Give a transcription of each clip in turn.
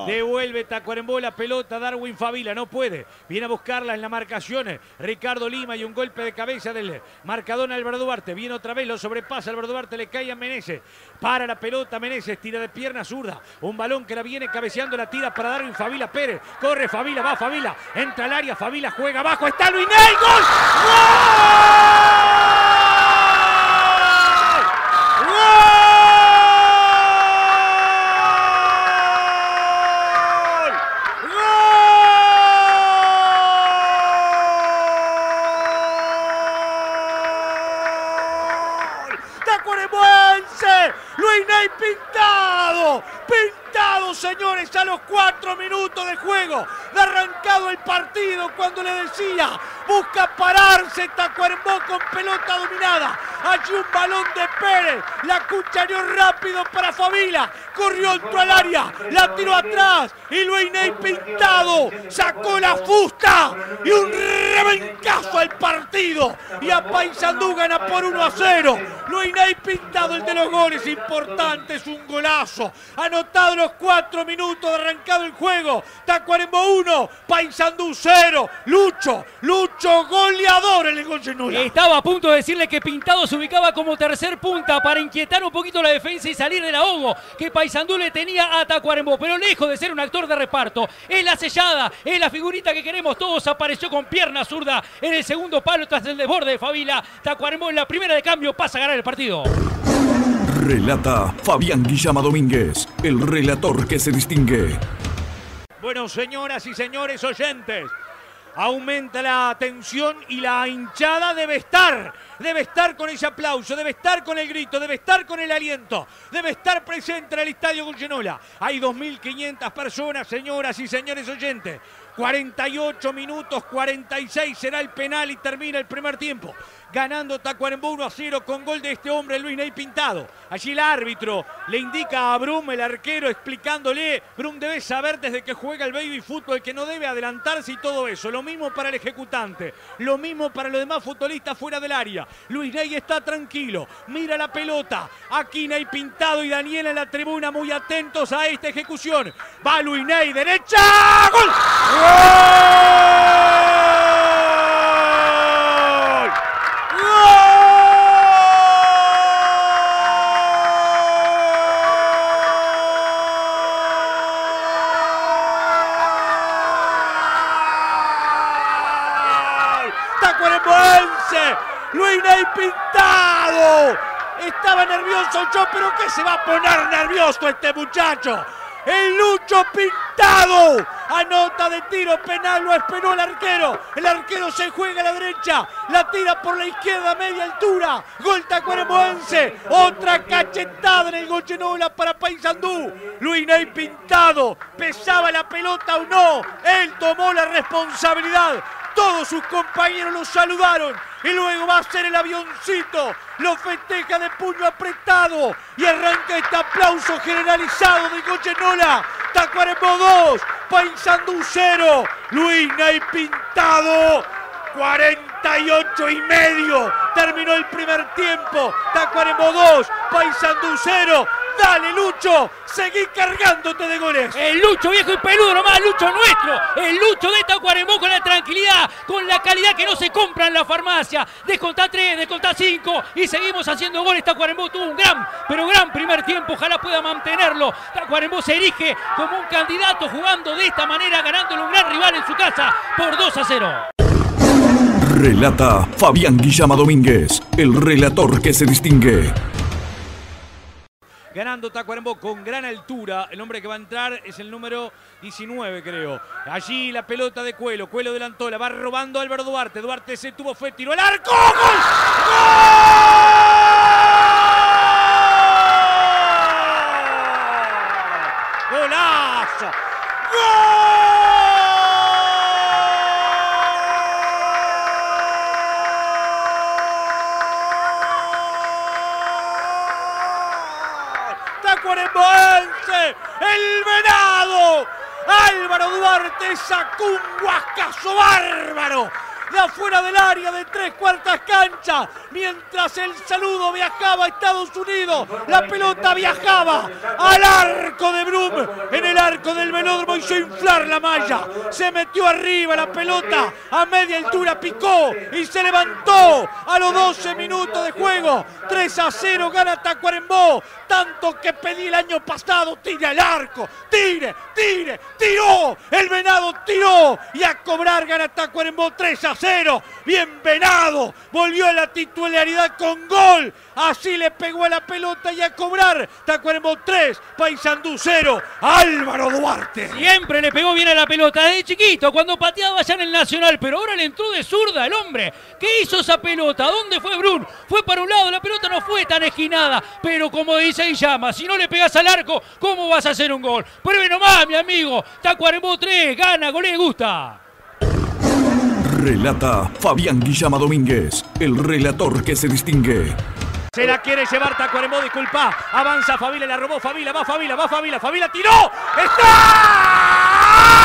Devuelve Tacuarembó la pelota. Darwin Favila no puede. Viene a buscarla en la marcación. Ricardo Lima y un golpe de cabeza del marcador Álvaro Duarte. Viene otra vez, lo sobrepasa Álvaro Duarte, le cae a Meneses. Para la pelota Meneses, tira de pierna zurda. Un balón que la viene cabeceando, la tira para Darwin Favila Pérez. Corre Favila, va Favila. Entra al área, Favila juega abajo. Está Luis Ney. ¡Gol! ¡Gol! ¡Gol! Tacuarembóense, Luis Ney Pintado, señores, a los 4 minutos de juego, de arrancado el partido, cuando le decía, busca pararse Tacuarembó con pelota dominada, allí un balón de Pérez, la cuchareó rápido para Favila, corrió, entró al área, la tiró atrás, y Luis Ney Pintado sacó la fusta, y un rebencazo al partido, y a Paysandú gana por 1-0, Luis Ney Pintado, el de los goles importantes, un golazo, anotado los 4 minutos de arrancado el juego. Tacuarembó 1, Paysandú 0. Lucho goleador en el Goyenula. Estaba a punto de decirle que Pintado se ubicaba como tercer punta para inquietar un poquito la defensa y salir del ahogo que Paysandú le tenía a Tacuarembó, pero lejos de ser un actor de reparto, es la sellada, es la figurita que queremos todos. Apareció con pierna zurda en el segundo palo tras el desborde de Favila. Tacuarembó en la primera de cambio pasa a ganar el partido. Relata Fabián Guillama Domínguez, el relator que se distingue. Bueno, señoras y señores oyentes, aumenta la tensión y la hinchada debe estar con ese aplauso, debe estar con el grito, debe estar con el aliento, debe estar presente en el Estadio Goyenola. Hay 2.500 personas, señoras y señores oyentes. 48 minutos, 46 será el penal y termina el primer tiempo. Ganando Tacuarembó 1-0 con gol de este hombre, Luis Ney Pintado. Allí el árbitro le indica a Brum, el arquero, explicándole, Brum debe saber desde que juega el baby fútbol que no debe adelantarse y todo eso. Lo mismo para el ejecutante, lo mismo para los demás futbolistas fuera del área. Luis Ney está tranquilo, mira la pelota. Aquí Ney Pintado y Daniel en la tribuna muy atentos a esta ejecución. Va Luis Ney, derecha, ¡gol! ¡Gol! Tacuarembóense, Luis Ney Pintado. Estaba nervioso yo, pero ¿qué se va a poner nervioso este muchacho? El Lucho Pintado anota de tiro penal, lo esperó el arquero se juega a la derecha, la tira por la izquierda a media altura, gol tacuarembóense, otra cachetada en el Goyenola para Paysandú. Luis Ney Pintado, pesaba la pelota o no, él tomó la responsabilidad. Todos sus compañeros lo saludaron y luego va a ser el avioncito. Lo festeja de puño apretado y arranca este aplauso generalizado de Goyenola. Tacuarembó 2, Paysandú 0. Luis Ney Pintado, 48,5. Terminó el primer tiempo. Tacuarembó 2, Paysandú 0. Dale, Lucho, seguí cargándote de goles. El Lucho viejo y peludo nomás, Lucho nuestro. El Lucho de Tacuarembó con la tranquilidad, con la calidad que no se compra en la farmacia. Descontá 3, descontá 5 y seguimos haciendo goles. Tacuarembó tuvo un gran primer tiempo. Ojalá pueda mantenerlo. Tacuarembó se erige como un candidato jugando de esta manera, ganándole un gran rival en su casa por 2-0. Relata Fabián Guillama Domínguez, el relator que se distingue. Ganando Tacuarembó con gran altura. El hombre que va a entrar es el número 19, creo. Allí la pelota de Cuelo. Cuelo adelantó, la va robando Álvaro Duarte. Duarte se tuvo, fue, tiró al arco. ¡Gol! ¡Gol! ¡Golazo! ¡Gol! Tacuarembóense, el venado. Álvaro Duarte sacó un guascazo bárbaro. de afuera del área de 3/4 cancha. Mientras el saludo viajaba a Estados Unidos, la pelota viajaba al arco de Brum. En el arco del velódromo hizo inflar la malla. Se metió arriba la pelota a media altura, picó y se levantó a los 12 minutos de juego. 3-0 gana Tacuarembó. Tanto que pedí el año pasado, tire al arco, tire, tiró, el Venado tiró y a cobrar gana Tacuarembó 3-0. Bien Venado, volvió a la titularidad con gol. Así le pegó a la pelota y a cobrar. Tacuarembó 3, Paysandú 0. Álvaro Duarte. Siempre le pegó bien a la pelota desde chiquito, cuando pateaba allá en el Nacional, pero ahora le entró de zurda el hombre. ¿Qué hizo esa pelota? ¿Dónde fue Brun? Fue para un lado, la pelota no fue tan esquinada, pero como dice Guillama, si no le pegas al arco, ¿cómo vas a hacer un gol? Pruebe nomás, mi amigo. Tacuarembó 3, gana, golea y gusta. Relata Fabián Guillama Domínguez, el relator que se distingue. Se la quiere llevar Tacuarembó, disculpa. Avanza Favila, la robó Favila, va Favila, Favila tiró. ¡Está!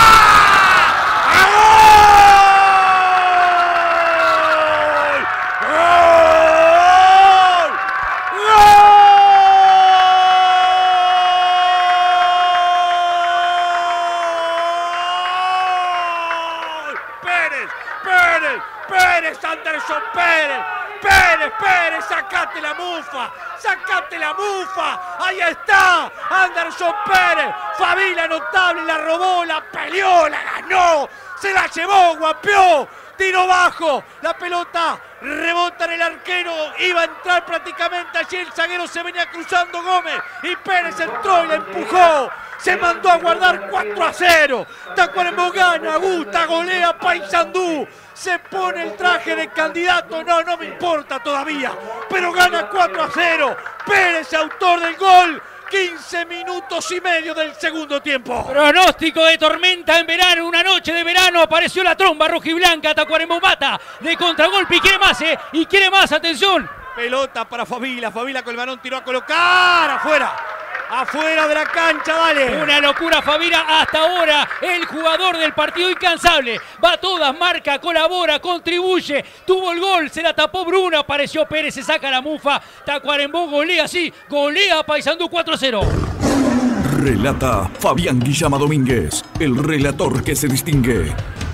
Pérez, Anderson Pérez, sacate la mufa, ahí está, Anderson Pérez, Favila notable, la robó, la peleó, la ganó, se la llevó, guapeó, tiro bajo, la pelota rebota en el arquero, iba a entrar prácticamente allí, el zaguero se venía cruzando Gómez y Pérez entró y la empujó. Se mandó a guardar 4-0. Tacuarembó gana, gusta, golea Paysandú. Se pone el traje de candidato, no me importa todavía, pero gana 4-0. Pérez, autor del gol. 15 minutos y medio del segundo tiempo. Pronóstico de tormenta en verano, una noche de verano, apareció la tromba rojiblanca, Tacuarembó mata de contragolpe y quiere más, atención. Pelota para Favila con el balón tiró a colocar, afuera de la cancha, dale. Una locura Favila hasta ahora, el jugador del partido incansable. Va a todas, marca, colabora, contribuye. Tuvo el gol, se la tapó Bruno, apareció Pérez, se saca la mufa. Tacuarembó golea, sí, golea Paysandú 4-0. Relata Fabián Guillama Domínguez, el relator que se distingue.